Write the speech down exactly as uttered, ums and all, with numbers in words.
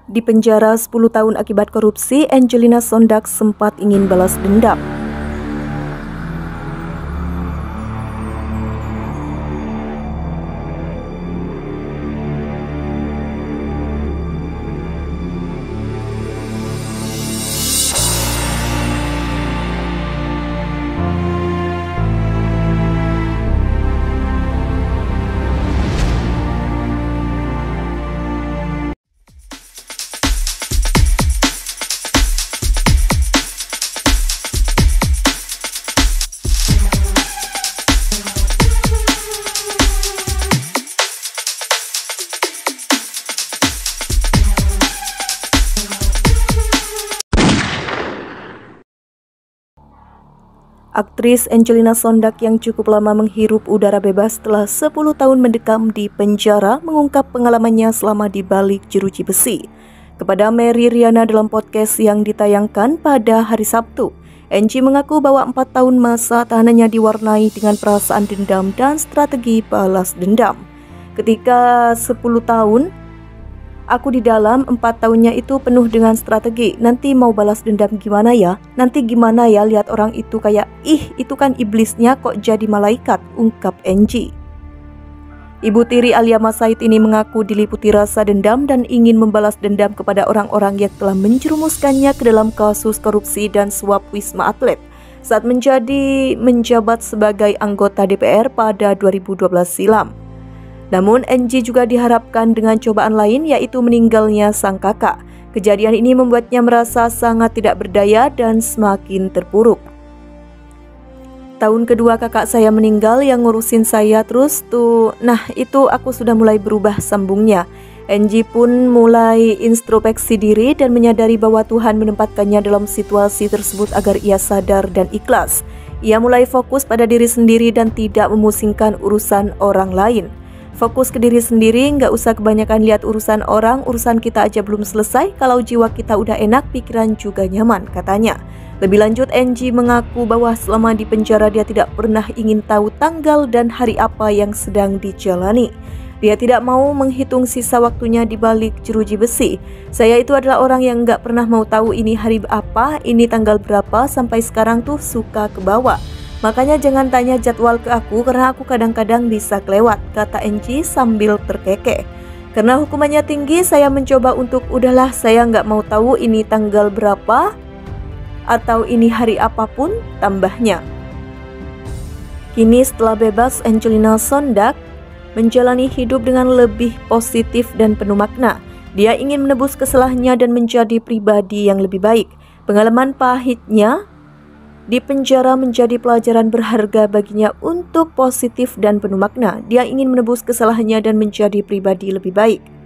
Di penjara sepuluh tahun akibat korupsi, Angelina Sondag sempat ingin balas dendam. Aktris Angelina Sondag yang cukup lama menghirup udara bebas setelah sepuluh tahun mendekam di penjara mengungkap pengalamannya selama di balik jeruji besi. Kepada Mary Riana dalam podcast yang ditayangkan pada hari Sabtu, Angie mengaku bahwa empat tahun masa tahanannya diwarnai dengan perasaan dendam dan strategi balas dendam. Ketika sepuluh tahun aku di dalam, empat tahunnya itu penuh dengan strategi. Nanti mau balas dendam gimana ya? Nanti gimana ya lihat orang itu kayak, ih itu kan iblisnya kok jadi malaikat, ungkap Angie. Ibu tiri Alia Mas Said ini mengaku diliputi rasa dendam dan ingin membalas dendam kepada orang-orang yang telah menjerumuskannya ke dalam kasus korupsi dan suap Wisma Atlet saat menjadi menjabat sebagai anggota D P R pada dua ribu dua belas silam. Namun Angie juga diharapkan dengan cobaan lain, yaitu meninggalnya sang kakak. Kejadian ini membuatnya merasa sangat tidak berdaya dan semakin terpuruk. Tahun kedua kakak saya meninggal yang ngurusin saya terus tuh. Nah itu aku sudah mulai berubah, sambungnya. Angie pun mulai introspeksi diri dan menyadari bahwa Tuhan menempatkannya dalam situasi tersebut agar ia sadar dan ikhlas. Ia mulai fokus pada diri sendiri dan tidak memusingkan urusan orang lain. Fokus ke diri sendiri, nggak usah kebanyakan lihat urusan orang, urusan kita aja belum selesai, kalau jiwa kita udah enak, pikiran juga nyaman, katanya. Lebih lanjut, Angie mengaku bahwa selama di penjara dia tidak pernah ingin tahu tanggal dan hari apa yang sedang dijalani. Dia tidak mau menghitung sisa waktunya di balik jeruji besi. Saya itu adalah orang yang nggak pernah mau tahu ini hari apa, ini tanggal berapa, sampai sekarang tuh suka ke bawah. Makanya jangan tanya jadwal ke aku karena aku kadang-kadang bisa kelewat, kata Angie sambil terkekeh. Karena hukumannya tinggi, saya mencoba untuk udahlah saya nggak mau tahu ini tanggal berapa atau ini hari apapun, tambahnya. Kini setelah bebas, Angelina Sondag menjalani hidup dengan lebih positif dan penuh makna. Dia ingin menebus kesalahannya dan menjadi pribadi yang lebih baik. Pengalaman pahitnya di penjara menjadi pelajaran berharga baginya untuk positif dan penuh makna. Dia ingin menebus kesalahannya dan menjadi pribadi lebih baik.